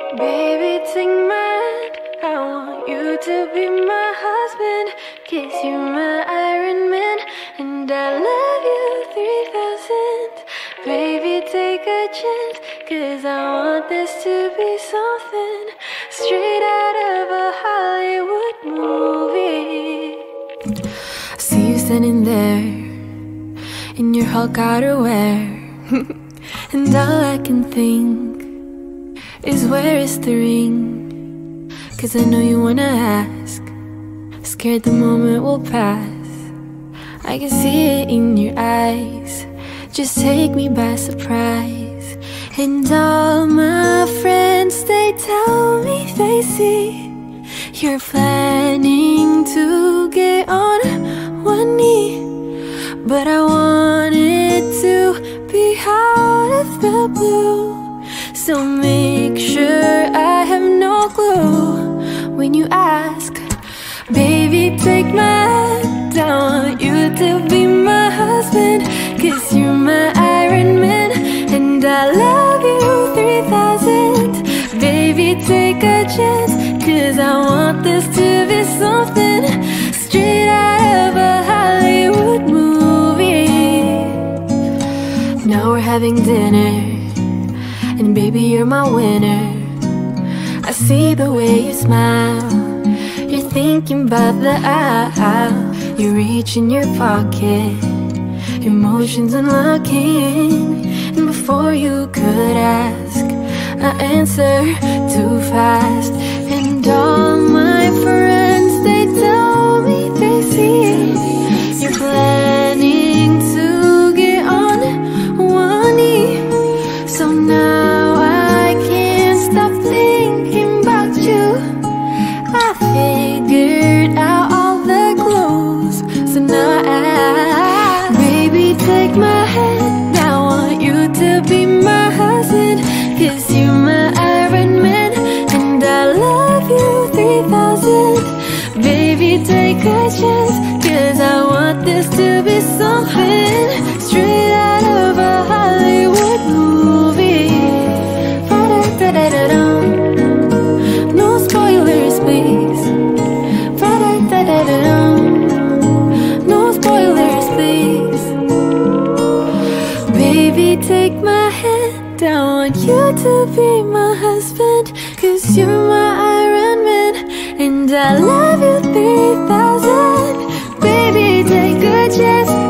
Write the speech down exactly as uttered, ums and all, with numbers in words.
Baby, take my hand, I want you to be my husband, 'cause you're my Iron Man, and I love you three thousand. Baby, take a chance, 'cause I want this to be something straight out of a Hollywood movie. I see you standing there in your Hulk outerwear, and all I can think is where is the ring? 'Cause I know you wanna ask, scared the moment will pass. I can see it in your eyes, just take me by surprise. And all my friends, they tell me they see you're planning to get on one knee. But I want it to be out of the blue, so make sure I have no clue when you ask. Baby, take my hand, I want you to be my husband, 'cause you're my Iron Man, and I love you three thousand. Baby, take a chance, 'cause I want this to be something straight out of a Hollywood movie. Now we're having dinner, and baby, you're my winner. I see the way you smile, you're thinking about the aisle. You reach in your pocket, emotions unlocking, and before you could ask, I answer too fast. And all my friends, they tell me they see you're planning to get on one knee. So now I can't stop thinking about you. I figured out all the clues, so now I, baby, take my hand, I want you to be my husband, 'cause you're my Iron Man, and I love you three thousand. Baby, take a chance, 'cause I want this to be something straight out of a Hollywood movie. Ba-da-da-da-da-dum. No spoilers, please. Ba-da-da-da-da-dum. No spoilers, please. Baby, take my hand, I want you to be my husband, 'cause you're my Iron Man, and I love you three thousand. Baby, take a chance,